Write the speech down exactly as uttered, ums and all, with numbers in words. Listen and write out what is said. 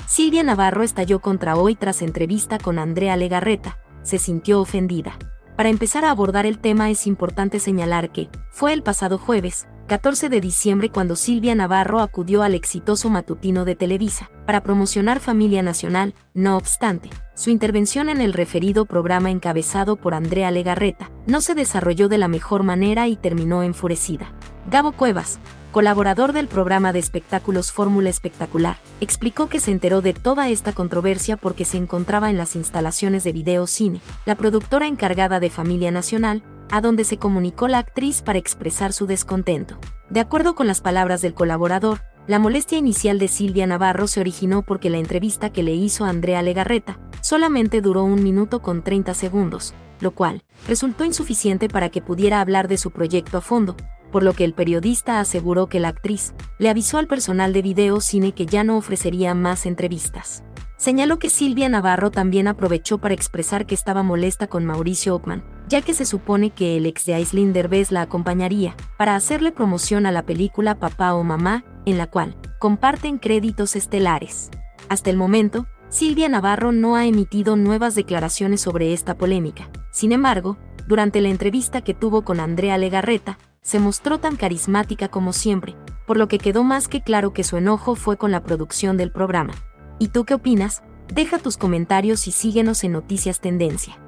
Silvia Navarro estalló contra Hoy tras entrevista con Andrea Legarreta, se sintió ofendida. Para empezar a abordar el tema es importante señalar que, fue el pasado jueves, catorce de diciembre cuando Silvia Navarro acudió al exitoso matutino de Televisa, para promocionar Familia Nacional. No obstante, su intervención en el referido programa encabezado por Andrea Legarreta, no se desarrolló de la mejor manera y terminó enfurecida. Gabo Cuevas, colaborador del programa de espectáculos Fórmula Espectacular, explicó que se enteró de toda esta controversia porque se encontraba en las instalaciones de Video Cine, la productora encargada de Familia Nacional, a donde se comunicó la actriz para expresar su descontento. De acuerdo con las palabras del colaborador, la molestia inicial de Silvia Navarro se originó porque la entrevista que le hizo a Andrea Legarreta solamente duró un minuto con treinta segundos, lo cual resultó insuficiente para que pudiera hablar de su proyecto a fondo, por lo que el periodista aseguró que la actriz le avisó al personal de Video Cine que ya no ofrecería más entrevistas. Señaló que Silvia Navarro también aprovechó para expresar que estaba molesta con Mauricio Ockman, ya que se supone que el ex de Aislinn Derbez la acompañaría para hacerle promoción a la película Papá o Mamá, en la cual comparten créditos estelares. Hasta el momento, Silvia Navarro no ha emitido nuevas declaraciones sobre esta polémica. Sin embargo, durante la entrevista que tuvo con Andrea Legarreta, se mostró tan carismática como siempre, por lo que quedó más que claro que su enojo fue con la producción del programa. ¿Y tú qué opinas? Deja tus comentarios y síguenos en Noticias Tendencia.